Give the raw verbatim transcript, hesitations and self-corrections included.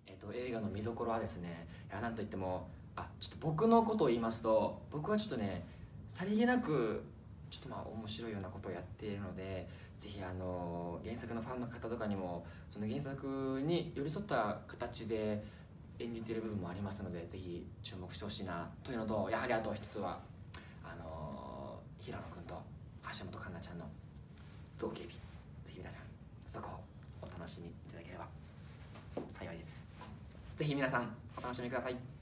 えー、と映画の見どころはですね、いやなんといっても、あちょっと僕のことを言いますと、僕はちょっとねさりげなくちょっとまあ面白いようなことをやっているので、ぜひあの原作のファンの方とかにもその原作に寄り添った形で演じている部分もありますので、ぜひ注目してほしいなというのと、やはりあと一つはあの平野君と橋本環奈ちゃんの造形美、ぜひ皆さんそこをお楽しみいただければ幸いです。ぜひ皆さんお楽しみください。